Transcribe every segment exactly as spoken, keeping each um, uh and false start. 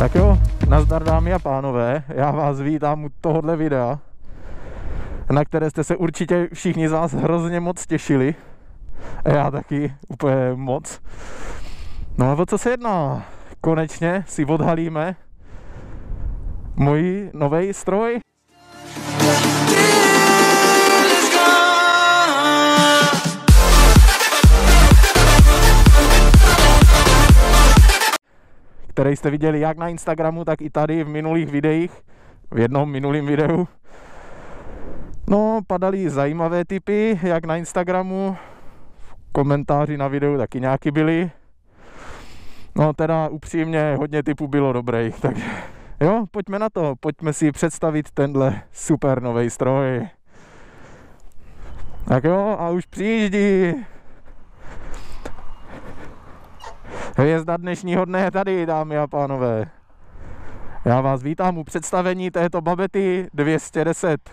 Tak jo, nazdar dámy a pánové, já vás vítám u tohohle videa, na které jste se určitě všichni z vás hrozně moc těšili. A já taky úplně moc. No a o co se jedná? Konečně si odhalíme můj nový stroj. Který jste viděli jak na Instagramu, tak i tady v minulých videích, v jednom minulém videu. No, padaly zajímavé tipy, jak na Instagramu, komentáři na videu taky nějaký byly. No teda upřímně hodně tipů bylo dobrých, takže jo, pojďme na to, pojďme si představit tenhle super nový stroj. Tak jo, a už přijíždí. Hvězda dnešního dne je tady, dámy a pánové. Já vás vítám u představení této babety dvě stě deset.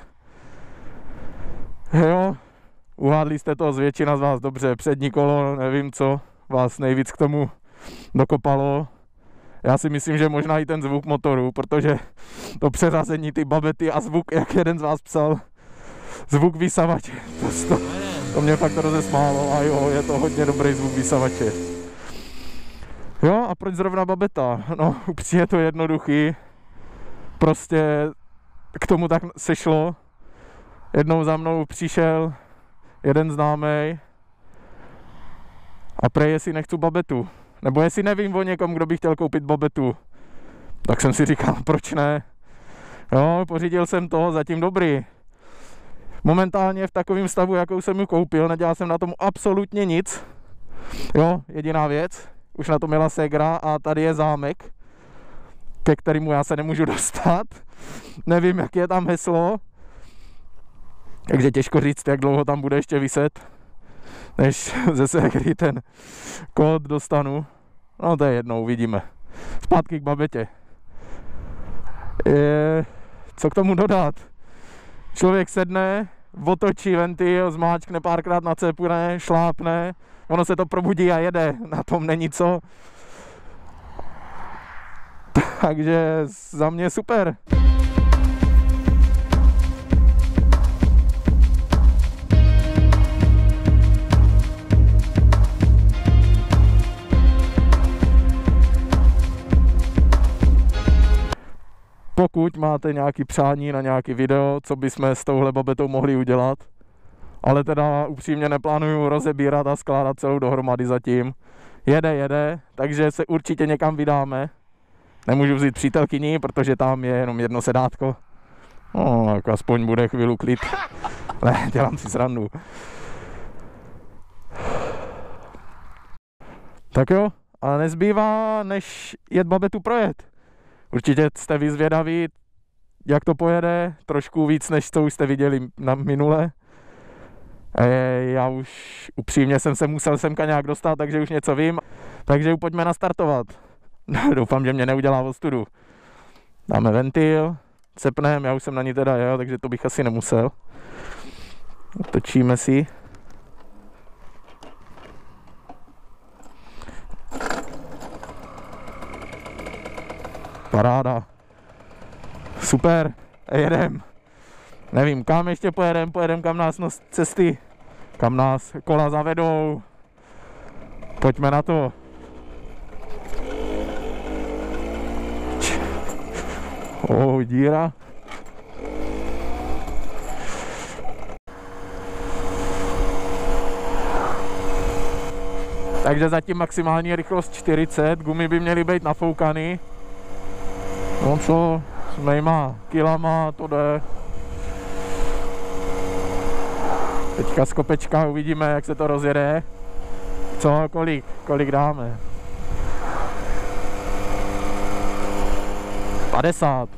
Jo, uhádli jste to z většina z vás dobře. Přední kolo, nevím co vás nejvíc k tomu dokopalo. Já si myslím, že možná i ten zvuk motoru, protože to přeřazení ty babety a zvuk, jak jeden z vás psal, zvuk vysavače, to, to, to mě fakt rozesmálo. A jo, je to hodně dobrý zvuk vysavače. Jo, a proč zrovna babeta? No, upřímně je to jednoduchý. Prostě k tomu tak sešlo. Jednou za mnou přišel jeden známej a prej, jestli nechci babetu. Nebo jestli nevím o někom, kdo by chtěl koupit babetu. Tak jsem si říkal, proč ne? Jo, pořídil jsem to, zatím dobrý. Momentálně v takovém stavu, jakou jsem ji koupil, nedělal jsem na tom absolutně nic. Jo, jediná věc. Už na to měla ségra a tady je zámek, ke kterému já se nemůžu dostat. Nevím, jak je tam heslo. Takže těžko říct, jak dlouho tam bude ještě viset, než ze ségry ten kód dostanu. No to je jedno, uvidíme. Zpátky k babetě. Je, co k tomu dodat? Člověk sedne, otočí ventil, zmáčkne párkrát na cepne, šlápne. Ono se to probudí a jede, na tom není co. Takže za mě super. Pokud máte nějaké přání na nějaký video, co bychom s touhle babetou mohli udělat, ale teda upřímně neplánuju rozebírat a skládat celou dohromady zatím. Jede, jede, takže se určitě někam vydáme. Nemůžu vzít přítelkyni, protože tam je jenom jedno sedátko. No, tak aspoň bude chvíli klid. Ne, dělám si srandu. Tak jo, a nezbývá, než jet babetu projet. Určitě jste vy zvědaví, jak to pojede, trošku víc, než co už jste viděli na minule. Já už upřímně jsem se musel semka nějak dostat, takže už něco vím. Takže pojďme nastartovat. Doufám, že mě neudělá ostudu. Dáme ventil, cepneme, já už jsem na ní teda jel, takže to bych asi nemusel. Točíme si. Paráda. Super, jedem. Nevím, kam ještě pojedem, pojedem kam nás nos cesty, kam nás kola zavedou. Pojďme na to. Oh, díra. Takže zatím maximální rychlost čtyřicet, gumy by měly být nafoukany. No co, s mýma kilama to jde. Teďka z kopečka uvidíme, jak se to rozjede. Co, kolik, kolik dáme? padesát.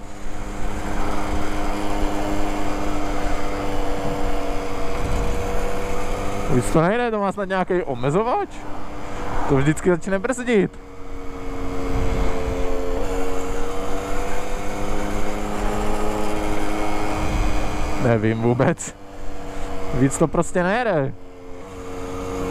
Už to nejde, to má snad nějaký omezovač? To vždycky začne brzdit. Nevím vůbec. Víc to prostě nejede.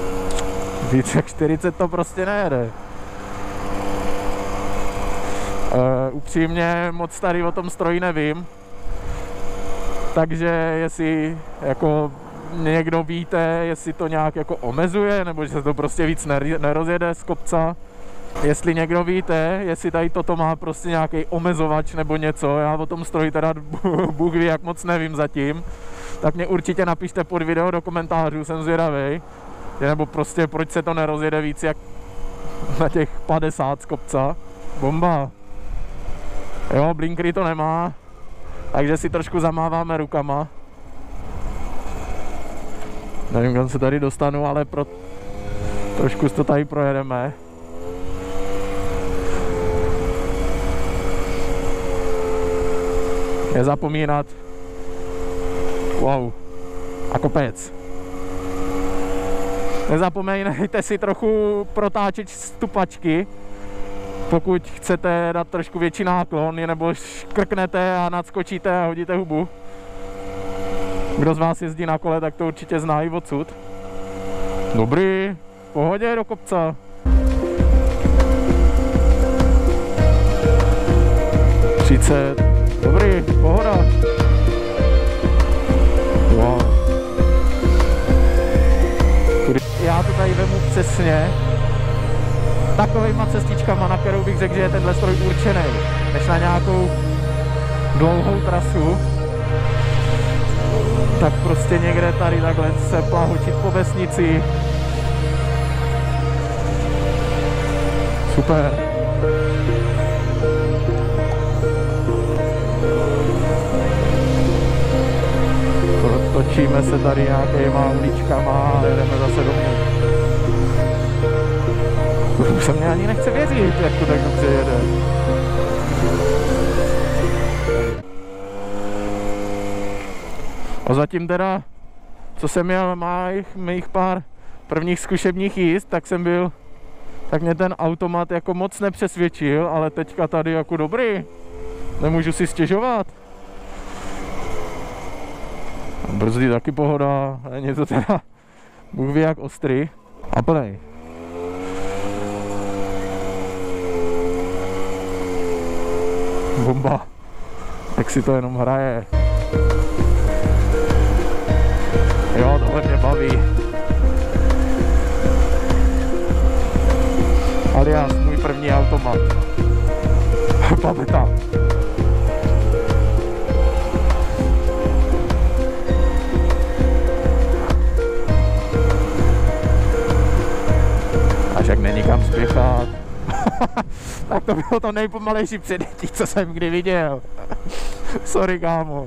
Víc jak čtyřicet to prostě nejede. upřímně moc tady o tom stroji nevím, takže jestli jako někdo víte, jestli to nějak jako omezuje, nebo že se to prostě víc nerozjede z kopca. Jestli někdo víte, jestli tady toto má prostě nějaký omezovač nebo něco, já o tom stroji teda Bůh ví, jak moc nevím zatím, tak mě určitě napište pod video do komentářů, jsem zvědavej, nebo prostě proč se to nerozjede víc jak na těch padesát z kopca. Bomba. Jo, blinkery to nemá, takže si trošku zamáváme rukama. Nevím, kam se tady dostanu, ale pro... trošku to tady projedeme. Nezapomínat. Wow. A kopec. Nezapomeňte si trochu protáčet stupačky, pokud chcete dát trošku větší náklon, nebo škrknete a nadskočíte a hodíte hubu. Kdo z vás jezdí na kole, tak to určitě zná i odsud. Dobrý, v pohodě do kopce. třicet, dobrý, pohoda. Wow. Já to tady vemu přesně takovýma cestičkama, na kterou bych řekl, že je tenhle stroj určený, než na nějakou dlouhou trasu. Tak prostě někde tady takhle se plahočit po vesnici. Super. Točíme se tady nějakýma uličkama a jdeme zase domů. Už se mě ani nechce věřit, jak to tak dobře jede. A zatím teda, co jsem měl mých, mých pár prvních zkušebních jízd, tak jsem byl, tak mě ten automat jako moc nepřesvědčil, ale teďka tady jako dobrý, nemůžu si stěžovat. Brzdy taky pohoda, není to teda Bůh ví jak ostrý. A plnej. Bomba. Jak si to jenom hraje. Jo, tohle mě baví. Alias můj první automat. Paveta. Až jak není kam spěchat. Tak to bylo to nejpomalejší předjetí, co jsem kdy viděl. Sorry, kámo.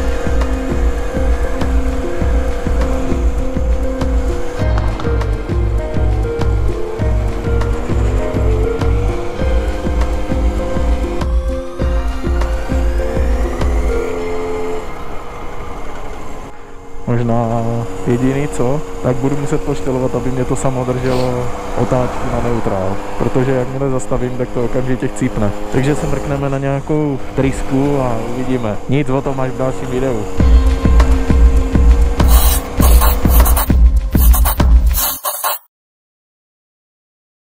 Možná jediný co, tak budu muset poštelovat, aby mě to samo drželo otáčky na neutrál, protože jakmile zastavím, tak to okamžitě chcípne. Takže se mrkneme na nějakou trysku a uvidíme. Nic o tom až v dalším videu.